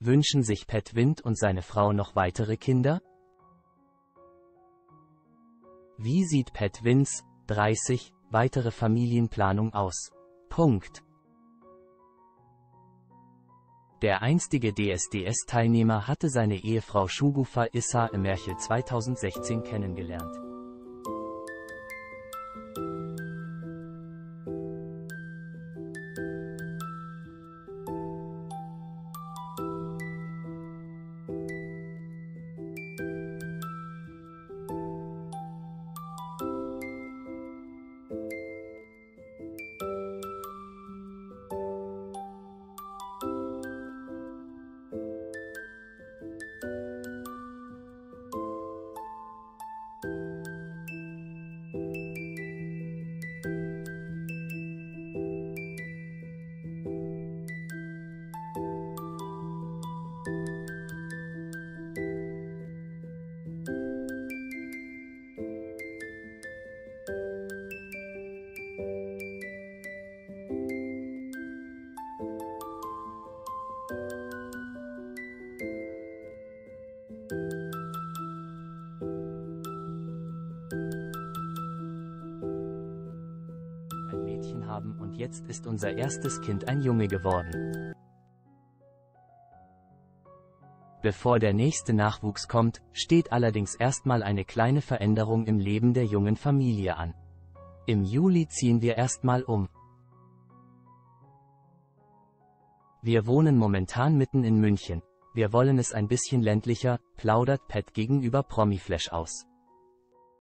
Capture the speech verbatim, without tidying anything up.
Wünschen sich Pat Wind und seine Frau noch weitere Kinder? Wie sieht Pat Winds, dreißig, weitere Familienplanung aus? Punkt. Der einstige D S D S-Teilnehmer hatte seine Ehefrau Shugufa Issa im März zweitausendsechzehn kennengelernt. Haben und jetzt ist unser erstes Kind ein Junge geworden. Bevor der nächste Nachwuchs kommt, steht allerdings erstmal eine kleine Veränderung im Leben der jungen Familie an. Im Juli ziehen wir erstmal um. Wir wohnen momentan mitten in München. Wir wollen es ein bisschen ländlicher, plaudert Pat gegenüber Promiflash aus.